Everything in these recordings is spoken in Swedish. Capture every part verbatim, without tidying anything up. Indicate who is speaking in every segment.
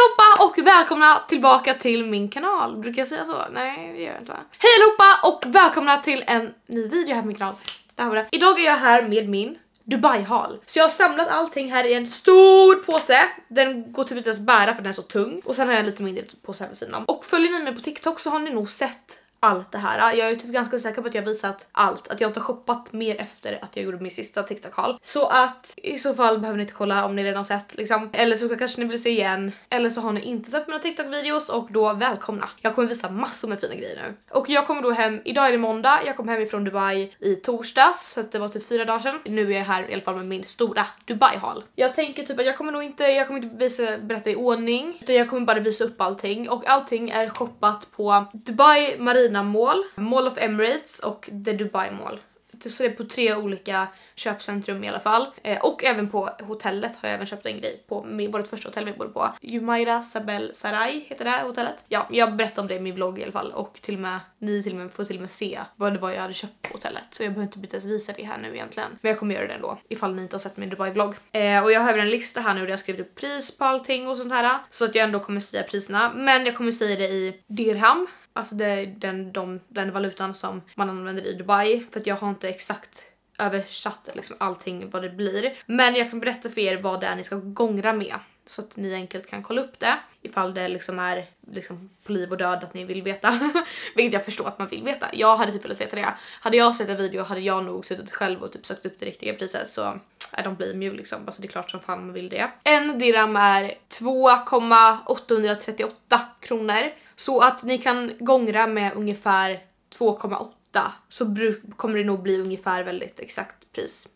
Speaker 1: allihopa och välkomna tillbaka till min kanal. Brukar jag säga så? Nej, det gör jag inte, va? Hej allihopa och välkomna till en ny video här på min kanal. Där har vi det. Idag är jag här med min Dubai-haul. Så jag har samlat allting här i en stor påse. Den går typ inte ens bära för den är så tung. Och sen har jag en lite mindre påse här vid sidan om. Och följer ni mig på TikTok så har ni nog sett allt det här. Jag är typ ganska säker på att jag har visat allt. Att jag inte har shoppat mer efter att jag gjorde min sista TikTok-haul. Så att i så fall behöver ni inte kolla om ni redan har sett liksom. Eller så kanske ni vill se igen. Eller så har ni inte sett mina TikTok-videos och då välkomna. Jag kommer visa massor med fina grejer nu. Och jag kommer då hem, idag är det måndag. Jag kom hem ifrån Dubai i torsdags. Så att det var typ fyra dagar sedan. Nu är jag här i alla fall med min stora Dubai-haul. Jag tänker typ att jag kommer nog inte, jag kommer inte visa, berätta i ordning. Utan jag kommer bara visa upp allting. Och allting är shoppat på Dubai Marina Mall, Mall of Emirates och The Dubai Mall. Så det är på tre olika köpcentrum i alla fall. Eh, och även på hotellet har jag även köpt en grej på min, vårt första hotell vi bodde på. Jumeirah Sabel Saray heter det här hotellet. Ja, jag berättade om det i min vlogg i alla fall. Och till och med, ni till och med får till och med se vad det var jag hade köpt på hotellet. Så jag behöver inte ens visa det här nu egentligen. Men jag kommer göra det ändå, ifall ni inte har sett min Dubai-vlogg. Eh, och jag har även en lista här nu där jag har skrivit upp pris på allting och sånt här. Så att jag ändå kommer säga priserna. Men jag kommer säga det i dirham. Alltså det är den, de, den valutan som man använder i Dubai. För att jag har inte exakt översatt liksom allting vad det blir. Men jag kan berätta för er vad det är ni ska gångra med. Så att ni enkelt kan kolla upp det. Ifall det liksom är liksom på liv och död att ni vill veta. Vilket jag förstår att man vill veta. Jag hade typ velat veta det. Hade jag sett en video hade jag nog suttit själv och typ sökt upp det riktiga priset. Så I don't blame you liksom. Alltså det är klart som fan man vill det. En dirham är två komma åttahundratrettioåtta kronor. Så att ni kan gångra med ungefär två komma åtta. Så kommer det nog bli ungefär väldigt exakt pris.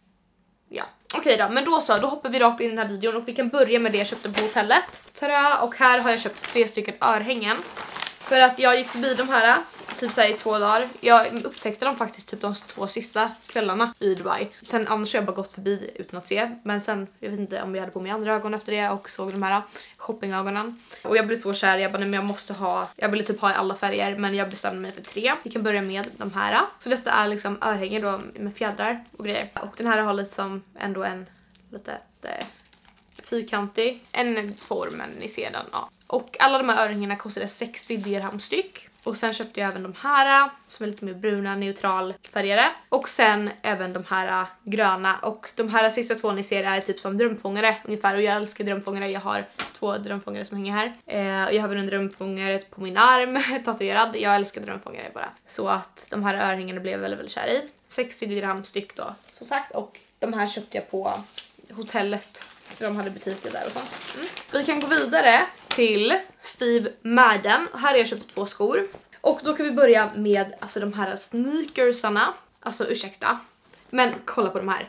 Speaker 1: Ja. Okej då, men då så, då hoppar vi rakt in i den här videon och vi kan börja med det jag köpte på hotellet. Tada! Och här har jag köpt tre stycken örhängen. För att jag gick förbi de här typ så här, i två dagar. Jag upptäckte dem faktiskt typ de två sista kvällarna i Dubai. Sen annars har jag bara gått förbi utan att se. Men sen, jag vet inte om jag hade på mig andra ögon efter det och såg de här shoppingögonen. Och jag blev så kär, jag bara nej, men jag måste ha, jag ville typ ha i alla färger men jag bestämde mig för tre. Vi kan börja med de här. Så detta är liksom örhängen då med fjädrar och grejer. Och den här har lite som ändå en lite det, fyrkantig, en form, men ni ser den, ja. Och alla de här örhängena kostade sextio dirham styck. Och sen köpte jag även de här som är lite mer bruna, neutral färgade. Och sen även de här gröna. Och de här sista två ni ser är typ som drömfångare ungefär. Och jag älskar drömfångare, jag har två drömfångare som hänger här. Eh, och jag har även en drömfångare på min arm, tatuerad. Jag älskar drömfångare bara. Så att de här örhängena blev jag väldigt, väldigt kär i. sextio dirham styck då, som sagt. Och de här köpte jag på hotellet. De hade butiker där och sånt. Mm. Vi kan gå vidare till Steve Madden. Här har jag köpt två skor. Och då kan vi börja med alltså, de här sneakersarna. Alltså ursäkta. Men kolla på de här.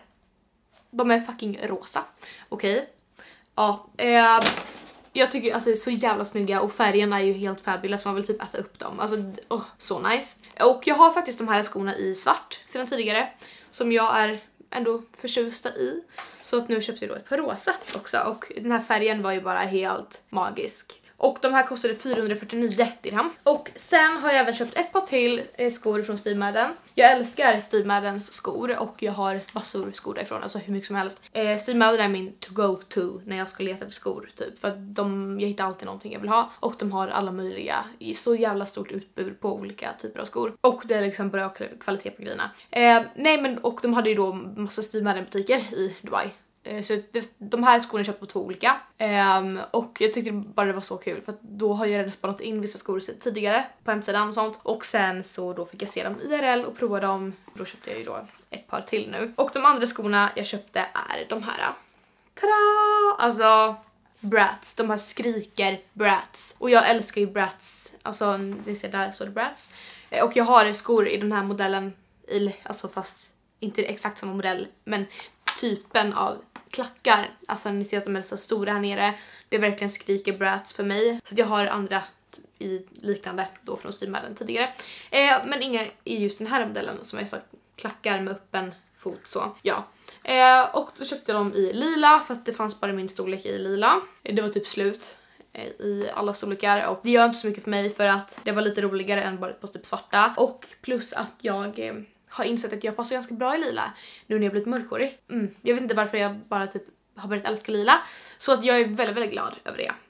Speaker 1: De är fucking rosa. Okej. Okay. Ja. Eh, jag tycker alltså det är så jävla snygga. Och färgerna är ju helt fabulous. Man vill typ äta upp dem. Alltså oh, så nice. Och jag har faktiskt de här skorna i svart sedan tidigare. Som jag är ändå förtjusta i. Så att nu köpte jag då ett par rosa också. Och den här färgen var ju bara helt magisk. Och de här kostade fyrahundrafyrtionio dirham. Och sen har jag även köpt ett par till skor från Steve Madden. Jag älskar Steve Maddens skor och jag har massor skor därifrån, alltså hur mycket som helst. Eh, Steve Madden är min to go to när jag ska leta efter skor typ. För att de, jag hittar alltid någonting jag vill ha. Och de har alla möjliga, i så jävla stort utbud på olika typer av skor. Och det är liksom bra kvalitet på grejerna. Eh, nej men, och de hade ju då massa Steve Madden butiker i Dubai. Så de här skorna köpte på två olika. Um, och jag tyckte bara det var så kul. För att då har jag redan spanat in vissa skor tidigare på hemsidan och sånt. Och sen så då fick jag se dem I R L och prova dem. Då köpte jag ju då ett par till nu. Och de andra skorna jag köpte är de här. Tada! Alltså Bratz, de här skriker Bratz. Och jag älskar ju Bratz. Alltså ni ser där så är det Bratz. Och jag har skor i den här modellen. I, alltså fast inte exakt samma modell. Men typen av klackar. Alltså ni ser att de är så stora här nere. Det är verkligen skriker Bratz för mig. Så jag har andra i liknande då från Steve Madden tidigare. Eh, men inga i just den här modellen som är så klackar med öppen fot så. Ja. Eh, och då köpte jag dem i lila för att det fanns bara min storlek i lila. Det var typ slut i alla storlekar och det gör inte så mycket för mig för att det var lite roligare än bara på typ svarta. Och plus att jag eh, har insett att jag passar ganska bra i lila nu när jag blivit mörkhårig. Mm. Jag vet inte varför jag bara typ har börjat älska lila. Så att jag är väldigt, väldigt glad över det.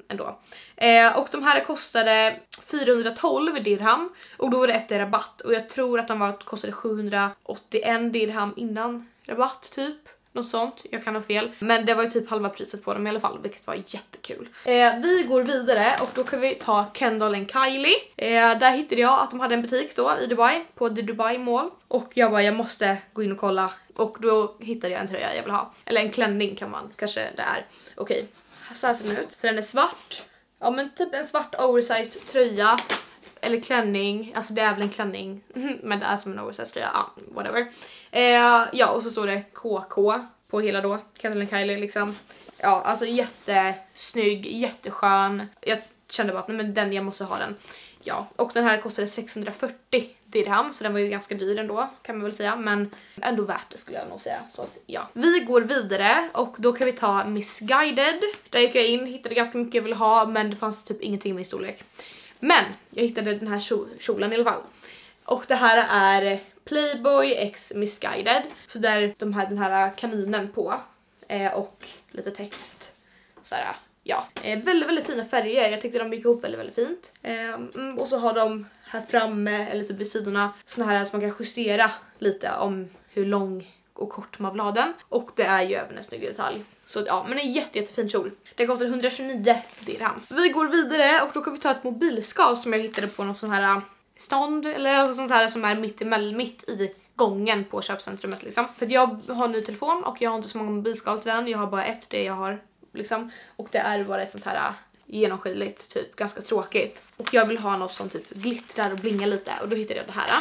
Speaker 1: ändå. Eh, och de här kostade fyrahundratolv dirham och då var det efter rabatt. Och jag tror att de var, kostade sjuhundraåttioen dirham innan rabatt typ. Något sånt, jag kan ha fel. Men det var ju typ halva priset på dem i alla fall, vilket var jättekul. Eh, vi går vidare och då kan vi ta Kendall and Kylie. Eh, där hittade jag att de hade en butik då i Dubai, på The Dubai Mall. Och jag bara, jag måste gå in och kolla. Och då hittade jag en tröja jag vill ha. Eller en klänning kan man, kanske det är. Okej, så här ser den ut. Så den är svart. Ja men typ en svart oversized tröja. Eller klänning, alltså det är väl en klänning. Men det är som en oversized tröja, ja, whatever. Eh, ja, och så står det K K på hela då, Kendall and Kylie liksom. Ja, alltså jättesnygg, jätteskön. Jag kände bara att nej, men den, jag måste ha den. Ja, och den här kostade sexhundrafyrtio dirham, så den var ju ganska dyr ändå, kan man väl säga. Men ändå värt det skulle jag nog säga. Så att, ja. Vi går vidare och då kan vi ta Missguided. Där gick jag in, hittade ganska mycket jag ville ha, men det fanns typ ingenting i min storlek. Men jag hittade den här kjolen i alla fall. Och det här är Playboy x Missguided. Så där de här, den här kaninen på. Eh, och lite text. Så här, ja. Eh, väldigt, väldigt fina färger. Jag tyckte de gick ihop väldigt, väldigt fint. Eh, och så har de här framme, eller typ vid sidorna, såna här som man kan justera lite om hur lång och kort man vill ha den. Och det är ju även en snygg detalj. Så ja, men en jätte, jättefin kjol. Det kostar hundratjugonio dirham. Vi går vidare och då kan vi ta ett mobilskal som jag hittade på någon sån här stånd. Eller alltså sånt här som är mitt, emellan, mitt i gången på köpcentrumet liksom. För jag har en ny telefon och jag har inte så många mobilskal till den. Jag har bara ett, det jag har liksom. Och det är bara ett sånt här genomskinligt, typ ganska tråkigt. Och jag vill ha något som typ glittrar och blingar lite. Och då hittade jag det här.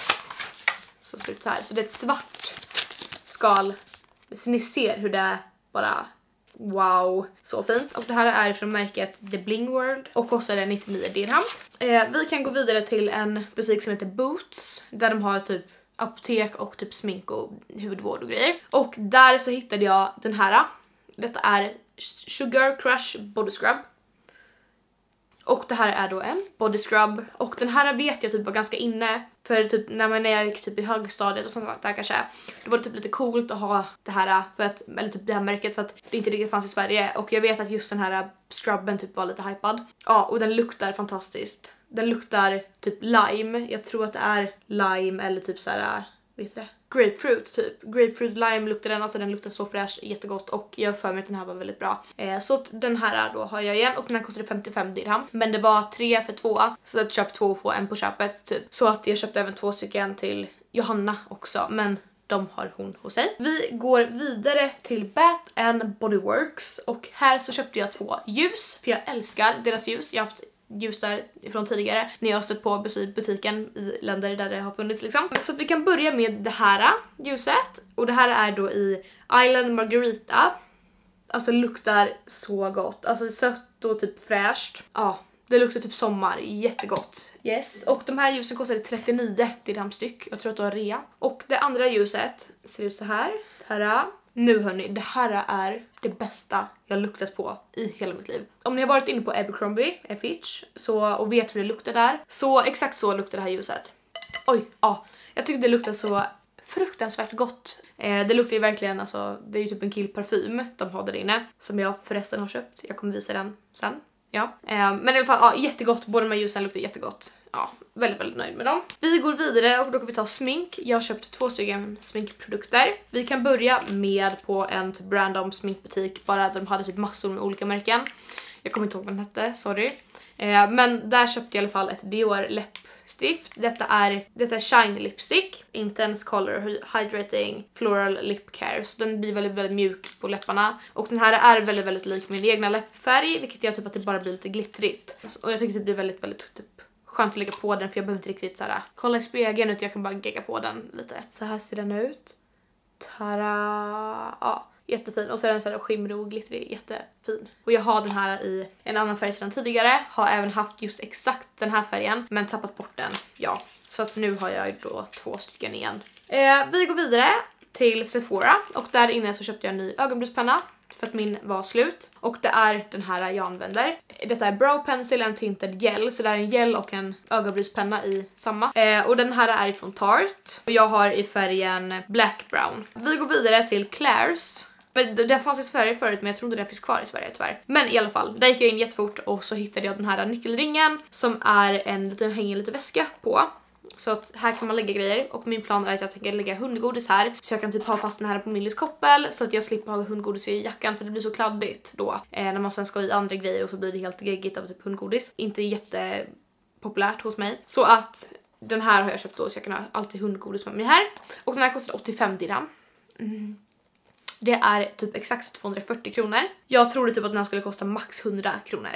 Speaker 1: Så ser det ut så här. Så det är ett svart skal. Så ni ser hur det är bara wow, så fint. Och det här är från märket The Bling World och kostar nittionio dirham. Eh, vi kan gå vidare till en butik som heter Boots där de har typ apotek och typ smink och hudvård och grejer. Och där så hittade jag den här. Detta är Sugar Crush Body Scrub. Och det här är då en body scrub. Och den här vet jag typ var ganska inne. För typ när, man, när jag gick typ i högstadiet och sånt där kanske. Det var typ lite coolt att ha det här, för att, eller typ det här märket, för att det inte riktigt fanns i Sverige. Och jag vet att just den här scrubben typ var lite hypad. Ja, och den luktar fantastiskt. Den luktar typ lime. Jag tror att det är lime eller typ så här, vet du det? Grapefruit typ. Grapefruit lime luktar den, alltså den luktar så fräsch, jättegott, och jag för mig att den här var väldigt bra. Eh, så den här då har jag igen och den här kostade femtiofem dirham. Men det var tre för två, så att köp två och få en på köpet typ. Så att jag köpte även två stycken till Johanna också, men de har hon hos sig. Vi går vidare till Bath and Body Works och här så köpte jag två ljus, för jag älskar deras ljus. Jag har haft ljus där ifrån tidigare när jag har stött på butiken i länder där det har funnits liksom. Så att vi kan börja med det här ljuset, och det här är då i Island Margarita. Alltså det luktar så gott, alltså sött och typ fräscht. Ja, det luktar typ sommar, jättegott. Yes, och de här ljusen kostade trettionio dirham styck. Jag tror att det var rea. Och det andra ljuset ser ut så här. Tada. Nu hörni, det här är det bästa jag luktat på i hela mitt liv. Om ni har varit inne på Abercrombie, Fitch, så, och vet hur det luktar där, så exakt så luktar det här ljuset. Oj, ja. Jag tycker det luktar så fruktansvärt gott. Eh, det luktar ju verkligen, alltså, det är ju typ en killparfym de har där inne, som jag förresten har köpt. Jag kommer visa den sen. Ja. Eh, men i alla fall, ja, jättegott. Båda de här ljusen luktar jättegott. Ja, väldigt, väldigt nöjd med dem. Vi går vidare och då kan vi ta smink. Jag har köpt två stycken sminkprodukter. Vi kan börja med på en typ random sminkbutik, bara att de hade typ massor med olika märken. Jag kommer inte ihåg vad den hette, sorry. Eh, men där köpte jag i alla fall ett Dior läppstift. Detta är, detta är Shine Lipstick. Intense Color Hydrating Floral Lip Care. Så den blir väldigt, väldigt mjuk på läpparna. Och den här är väldigt, väldigt lik min egna läppfärg, vilket gör typ att det bara blir lite glittrigt. Och jag tycker det blir väldigt, väldigt typ skönt att lägga på den, för jag behöver inte riktigt såhär kolla i spegeln, utan jag kan bara gegga på den lite. Så här ser den ut. Tada! Ja, jättefin. Och så är den såhär skimrig och glittrig, jättefin. Och jag har den här i en annan färg sedan tidigare. Har även haft just exakt den här färgen, men tappat bort den. Ja, så att nu har jag då två stycken igen. Eh, vi går vidare till Sephora. Och där inne så köpte jag en ny ögonbrukspenna, för att min var slut. Och det är den här jag använder. Detta är Brow Pencil, en tinted gel. Så det är en gel och en ögonbrukspenna i samma. Eh, och den här är från Tarte. Och jag har i färgen Black Brown. Vi går vidare till Claire's. Den fanns i Sverige förut, men jag tror inte den finns kvar i Sverige tyvärr. Men i alla fall, där gick jag in jättefort och så hittade jag den här nyckelringen som är en liten, hänger lite väska på. Så att här kan man lägga grejer och min plan är att jag tänker lägga hundgodis här så jag kan typ ha fast den här på min koppel så att jag slipper ha hundgodis i jackan för det blir så kladdigt då eh, när man sen ska i andra grejer och så blir det helt geggigt av typ hundgodis. Inte jättepopulärt hos mig. Så att den här har jag köpt då så jag kan ha alltid hundgodis med mig här. Och den här kostar åttiofem dirham. Mm. Det är typ exakt tvåhundrafyrtio kronor. Jag trodde typ att den här skulle kosta max hundra kronor.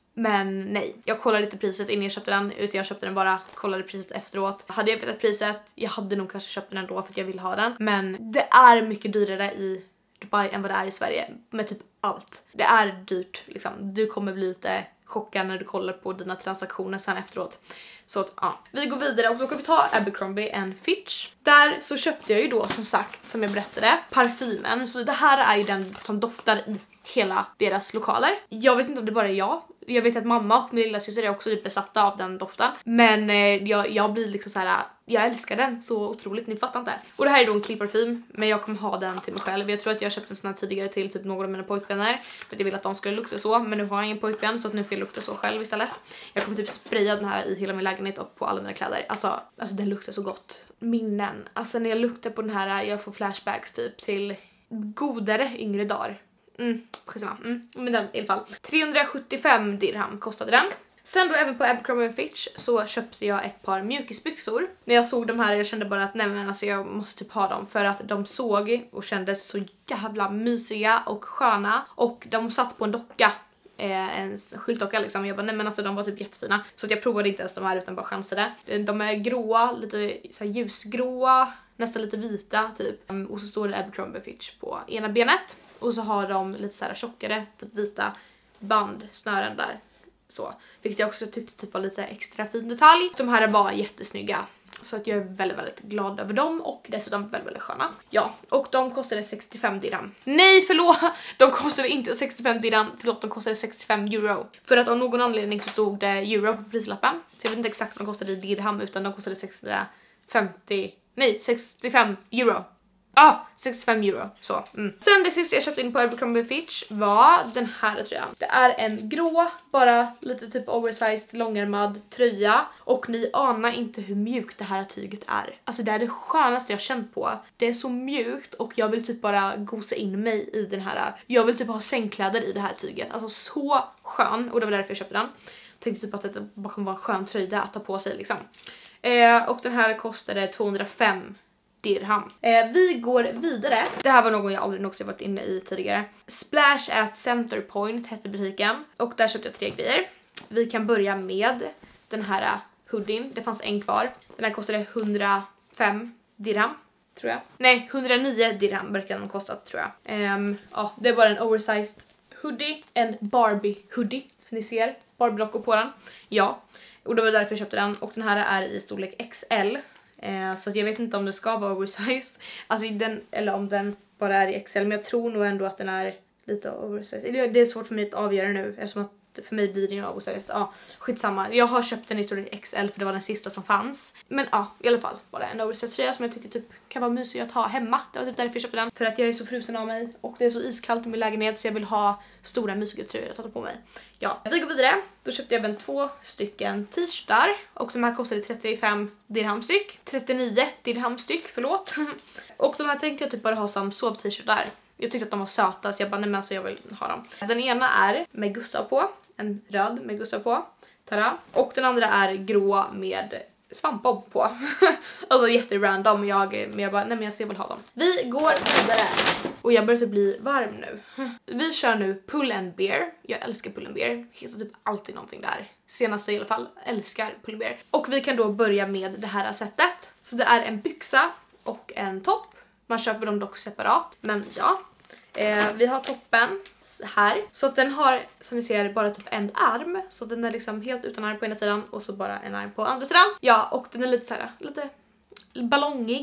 Speaker 1: Men nej, jag kollade lite priset innan jag köpte den, utan jag köpte den bara, kollade priset efteråt. Hade jag vetat priset, jag hade nog kanske köpt den ändå för att jag vill ha den. Men det är mycket dyrare i Dubai än vad det är i Sverige med typ allt. Det är dyrt liksom, du kommer bli lite chockad när du kollar på dina transaktioner sen efteråt. Så att ja, vi går vidare och då kan vi ta Abercrombie and Fitch. Där så köpte jag ju då som sagt, som jag berättade, parfymen. Så det här är ju den som doftar i hela deras lokaler. Jag vet inte om det bara är jag. Jag vet att mamma och min lilla syster är också typ besatta av den doften. Men eh, jag, jag blir liksom så här. Jag älskar den så otroligt, ni fattar inte. Och det här är då en klippparfym, men jag kommer ha den till mig själv. Jag tror att jag köpte en sån här tidigare till typ några av mina pojkvänner för att jag vill att de skulle lukta så, men nu har jag ingen pojkvän så att nu får jag lukta så själv istället. Jag kommer typ spraya den här i hela min lägenhet och på alla mina kläder. Alltså, alltså den luktar så gott. Minnen. Alltså när jag luktar på den här, jag får flashbacks typ till godare yngre dagar. Mm, skitsamma. Mm, men den i alla fall. trehundrasjuttiofem dirham kostade den. Sen då även på Abercrombie and Fitch så köpte jag ett par mjukisbyxor. När jag såg de här jag kände bara att nej men alltså jag måste typ ha dem för att de såg och kändes så jävla mysiga och sköna och de satt på en docka. Eh, en skyltdocka liksom. Jag bara nej men alltså de var typ jättefina. Så att jag provade inte ens de här utan bara chansade. De är gråa, lite så här ljusgråa, nästan lite vita typ. Och så står det Abercrombie and Fitch på ena benet. Och så har de lite så här tjockare, typ vita band, snören där. Så. Vilket jag också tyckte typ var lite extra fin detalj. De här är bara jättesnygga. Så att jag är väldigt, väldigt glad över dem. Och dessutom väldigt, väldigt sköna. Ja, och de kostade sextiofem dirham. Nej, förlåt! De kostade inte sextiofem dirham. Förlåt, de kostade sextiofem euro. För att av någon anledning så stod det euro på prislappen. Så jag vet inte exakt om de kostade dirham utan de kostade sexhundrafemtio. Nej, sextiofem euro. Ah, sextiofem euro. Så. Mm. Sen det sista jag köpte in på Abercrombie Fitch var den här tröjan. Det är en grå, bara lite typ oversized, långärmad tröja. Och ni anar inte hur mjukt det här tyget är. Alltså det är det skönaste jag känt på. Det är så mjukt och jag vill typ bara gosa in mig i den här. Jag vill typ ha sängkläder i det här tyget. Alltså så skön. Och det var därför jag köpte den. Tänkte typ att det bara kommer vara en skön tröja att ta på sig liksom. Eh, och den här kostade tvåhundrafem dirham. Eh, vi går vidare. Det här var någon jag aldrig någonsin varit inne i tidigare. Splash at Center Point hette butiken. Och där köpte jag tre grejer. Vi kan börja med den här hoodien. Det fanns en kvar. Den här kostade hundrafem dirham, tror jag. Nej, hundranio dirham verkar den ha kostat, tror jag. Um, ja, det var en oversized hoodie. En Barbie hoodie, så ni ser. Barbie-lockor på den. Ja, och det var därför jag köpte den. Och den här är i storlek X L. Eh, så att jag vet inte om det ska vara oversized. Alltså den, eller om den bara är i X L. Men jag tror nog ändå att den är lite oversized. Det är svårt för mig att avgöra nu. Eftersom att för mig blir den oversized. Ja, skitsamma. Jag har köpt den i storlek X L för det var den sista som fanns. Men ja, i alla fall. Bara en oversized tröja som jag tycker typ kan vara mysig att ha hemma. Det var typ därför jag köpte den. För att jag är så frusen av mig. Och det är så iskallt i min lägenhet så jag vill ha stora mysiga tröjor att ta på mig. Ja, vi går vidare. Då köpte jag även två stycken t-shirtar. Och de här kostade trettiofem dirham styck. trettionio dirham styck, förlåt. Och de här tänkte jag typ bara ha som sov-t-shirtar. Jag tyckte att de var söta så jag bara, nej men alltså jag vill ha dem. Den ena är med Gustav på. En röd med Gustav på. Tada. Och den andra är grå med svampbob på. Alltså jätterandom. Jag, men jag bara, nej men jag ser väl ha dem. Vi går vidare. Och jag börjar typ bli varm nu. Vi kör nu pull and bear. Jag älskar pull and bear. Heter typ alltid någonting där. Senaste i alla fall. Älskar pull and bear. Och vi kan då börja med det här sättet. Så det är en byxa och en topp. Man köper dem dock separat. Men ja. Eh, vi har toppen här. Så att den har, som ni ser, bara typ en arm. Så den är liksom helt utan arm på ena sidan. Och så bara en arm på andra sidan. Ja, och den är lite så här, lite ballongig.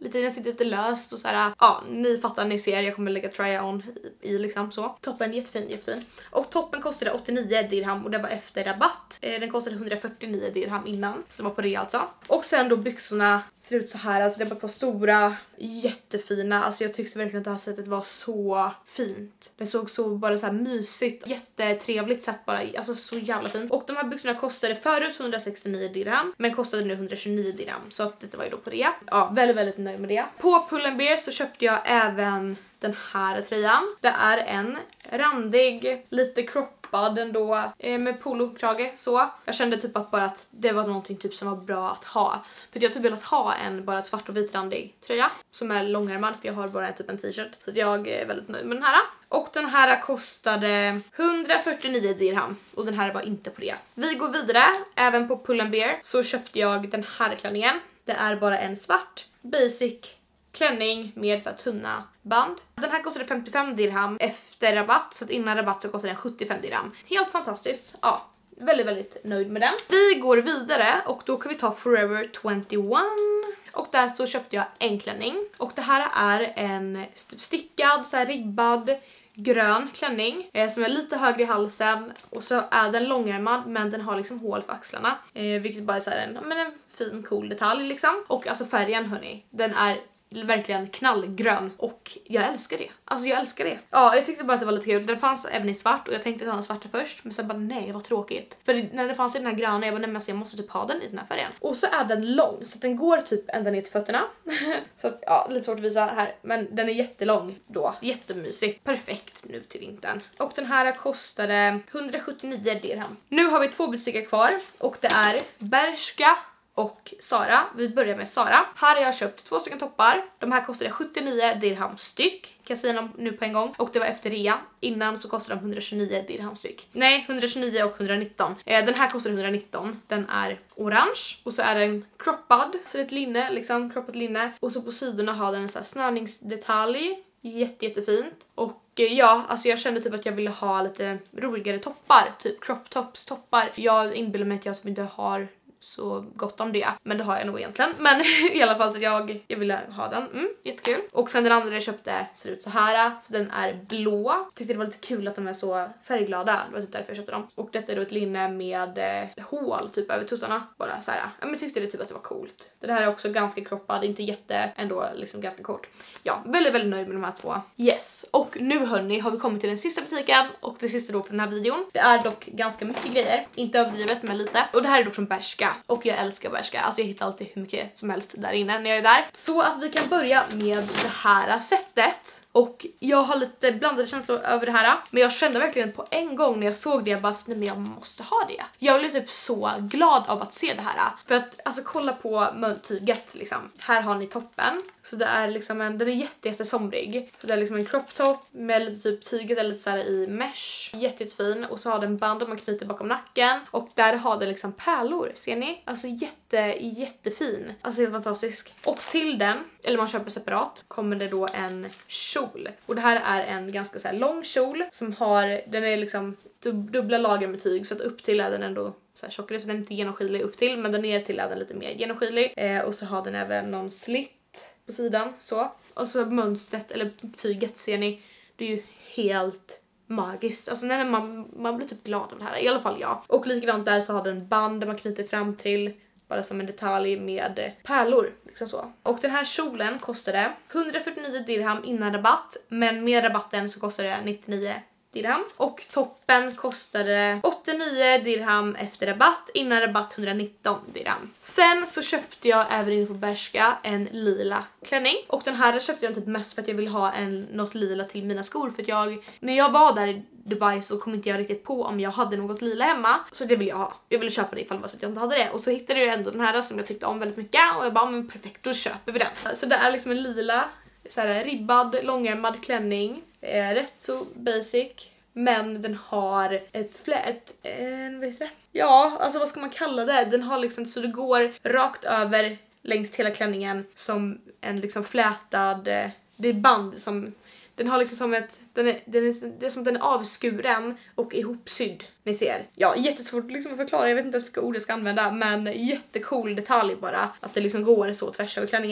Speaker 1: lite, den sitter lite löst och så här. Ja, ni fattar, ni ser, jag kommer lägga try on i, i liksom så. Toppen jättefin, jättefin. Och toppen kostade åttionio dirham och det var efter rabatt. Eh, den kostade hundrafyrtionio dirham innan, så det var på det alltså. Och sen då byxorna ser ut så här, alltså det var på stora, jättefina. Alltså jag tyckte verkligen att det här sättet var så fint. Det såg så bara så här mysigt, jättetrevligt sätt bara, alltså så jävla fint. Och de här byxorna kostade förut hundrasextionio dirham, men kostade nu hundratjugonio dirham, så att det var ju då på det. Ja, väldigt väldigt nöjd med det. På Pull and Bear så köpte jag även den här tröjan. Det är en randig, lite croppad ändå, eh, med polokrage så. Jag kände typ att bara att det var någonting typ som var bra att ha. För jag typ velat ha en bara svart och vit randig tröja som är långärmad, för jag har bara typ en t-shirt. Så att jag är väldigt nöjd med den här. Och den här kostade hundrafyrtionio dirham och den här var inte på det. Vi går vidare. Även på Pull and Bear så köpte jag den här klänningen. Det är bara en svart basic klänning med så här tunna band. Den här kostade femtiofem dirham efter rabatt, så att innan rabatt så kostade den sjuttiofem dirham. Helt fantastiskt. Ja, väldigt väldigt nöjd med den. Vi går vidare och då kan vi ta Forever tjugoett. Och där så köpte jag en klänning. Och det här är en stickad, så här ribbad grön klänning eh, som är lite högre i halsen, och så är den långärmad men den har liksom hål för axlarna, eh, vilket bara är så här en, men en fin cool detalj liksom. Och alltså färgen, hörni, den är verkligen knallgrön och jag älskar det. Alltså jag älskar det. Ja, jag tyckte bara att det var lite kul. Den fanns även i svart och jag tänkte ta den svarta först, men sen bara nej, vad tråkigt. För när det fanns i den här gröna, jag bara nej, men alltså, jag måste typ ha den i den här färgen. Och så är den lång, så att den går typ ända ner till fötterna. Så att ja, lite svårt att visa här, men den är jättelång då. Jättemysig. Perfekt nu till vintern. Och den här kostade hundrasjuttionio dirham. Nu har vi två butiker kvar och det är Bershka och Zara. Vi börjar med Zara. Här har jag köpt två stycken toppar. De här kostade sjuttionio dirham styck. Kan jag säga dem nu på en gång. Och det var efter rea. Innan så kostade de hundratjugonio dirham styck. Nej, hundratjugonio och hundranitton. Eh, den här kostar hundranitton. Den är orange. Och så är den croppad. Så det är ett linne, liksom croppad linne. Och så på sidorna har den en sån här snörningsdetalj. Jätte, jättefint. Och ja, alltså jag kände typ att jag ville ha lite roligare toppar. Typ crop tops, toppar. Jag inbillar mig att jag typ inte har så gott om det, men det har jag nog egentligen. Men i alla fall så jag, jag ville ha den. Mm, jättekul. Och sen den andra jag köpte ser ut så här. Så den är blå. Jag tyckte det var lite kul att de är så färgglada. Det var typ därför jag köpte dem. Och detta är då ett linne med eh, hål typ över tuttarna. Bara så här. Ja, men jag tyckte det typ att det var coolt. Den här är också ganska kroppad, inte jätte, ändå liksom ganska kort. Ja, väldigt väldigt nöjd med de här två. Yes. Och nu hörni har vi kommit till den sista butiken och det sista då på den här videon. Det är dock ganska mycket grejer. Inte överdrivet, men lite. Och det här är då från Bershka. Och jag älskar Bershka. Alltså jag hittar alltid hur mycket som helst där inne när jag är där. Så att vi kan börja med det här sättet. Och jag har lite blandade känslor över det här. Men jag kände verkligen på en gång när jag såg det, jag bara, nej men jag måste ha det. Jag blev typ så glad av att se det här. För att alltså kolla på muntyget liksom. Här har ni toppen. Så det är liksom en, den är jätte, jätte somrig. Så det är liksom en crop top med lite typ tyget eller lite så här i mesh. Jätte, jättefin. Och så har den band man knyter bakom nacken. Och där har den liksom pärlor, ser ni? Alltså jätte, jättefin. Alltså helt fantastisk. Och till den, eller man köper separat, kommer det då en kjol. Och det här är en ganska så här lång kjol som har, den är liksom dubbla lager med tyg, så att upp till är den ändå så här tjockare, så den är inte genomskinlig upp till, men den ner till är den lite mer genomskinlig. Eh, och så har den även någon slit på sidan, så. Och så mönstret, eller tyget ser ni, det är ju helt magiskt. Alltså när man, man blir typ glad av det här, i alla fall jag. Och likadant där så har den band där man knyter fram till, bara som en detalj med pärlor, liksom så. Och den här kjolen kostade hundrafyrtionio dirham innan rabatt, men med rabatten så kostade det nittionio dirham. Och toppen kostade åttionio dirham efter rabatt, innan rabatt hundranitton dirham. Sen så köpte jag även inne på Bershka en lila klänning. Och den här köpte jag typ mest för att jag vill ha en, något lila till mina skor. För att jag, när jag var där i Dubai så kom inte jag riktigt på om jag hade något lila hemma. Så det vill jag ha. Jag ville köpa det ifall det var så att jag inte hade det. Och så hittade jag ändå den här som jag tyckte om väldigt mycket. Och jag bara, men perfekt, då köper vi den. Så det är liksom en lila, så här, ribbad, långärmad klänning. Eh, rätt så basic. Men den har ett flät, en, vad heter det? Ja, alltså vad ska man kalla det? Den har liksom, så det går rakt över längs hela klänningen som en liksom flätad, det är band som, den har liksom som ett, den är, den är, det är som den är avskuren och ihopsydd, ni ser. Ja, jättesvårt liksom att förklara, jag vet inte ens vilka ord jag ska använda, men jättecool detalj bara, att det liksom går så tvärs över klänningen.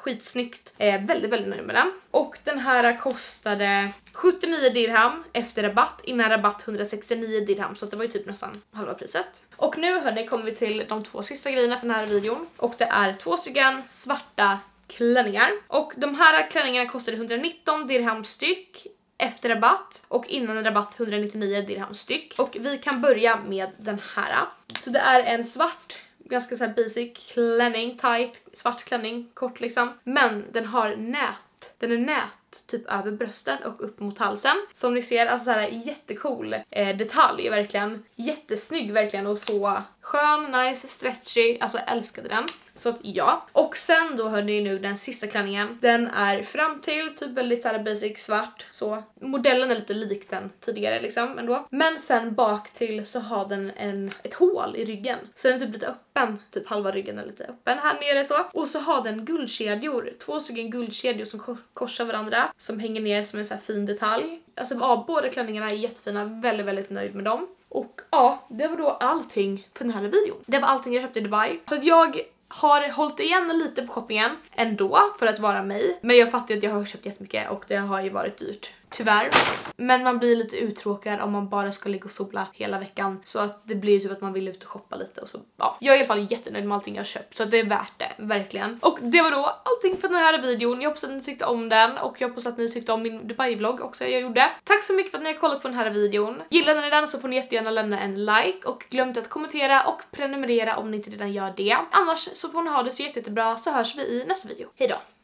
Speaker 1: skitsnyggt. Eh, väldigt, väldigt nöjd med den. Och den här kostade sjuttionio dirham efter rabatt, innan rabatt hundrasextionio dirham, så det var ju typ nästan halva priset. Och nu hörni kommer vi till de två sista grejerna för den här videon. Och det är två stycken svarta klänningar. Och de här klänningarna kostade hundranitton dirham styck efter rabatt och innan rabatt hundranittionio dirham styck. Och vi kan börja med den här. Så det är en svart, ganska så här basic klänning, tight, svart klänning, kort liksom. Men den har nät, den är nät typ över brösten och upp mot halsen. Som ni ser, alltså så här jättecool eh, detalj, verkligen jättesnygg verkligen, och så skön, nice, stretchy, alltså jag älskade den. Så att ja. Och sen då hörde ni nu den sista klänningen. Den är fram till typ väldigt så här basic svart, så modellen är lite lik den tidigare liksom ändå. Men sen bak till så har den en, ett hål i ryggen. Så den är typ lite öppen, typ halva ryggen är lite öppen här nere så. Och så har den guldkedjor, två stycken guldkedjor som korsar varandra, som hänger ner som en så här fin detalj. Alltså ja, båda klänningarna är jättefina, väldigt väldigt nöjd med dem. Och ja, det var då allting för den här videon. Det var allting jag köpte i Dubai. Så att jag har hållit igen lite på shoppingen ändå för att vara mig. Men jag fattar ju att jag har köpt jättemycket och det har ju varit dyrt. Tyvärr. Men man blir lite uttråkad om man bara ska ligga och sola hela veckan. Så att det blir typ att man vill ut och shoppa lite och så. Ja, jag är i alla fall jättenöjd med allting jag har köpt. Så att det är värt det, verkligen. Och det var då allting för den här videon. Jag hoppas att ni tyckte om den. Och jag hoppas att ni tyckte om min Dubai-vlogg också jag gjorde. Tack så mycket för att ni har kollat på den här videon. Gillade ni den så får ni jättegärna lämna en like. Och glöm inte att kommentera och prenumerera om ni inte redan gör det. Annars så får ni ha det så jätte, jättebra, så hörs vi i nästa video. Hej då!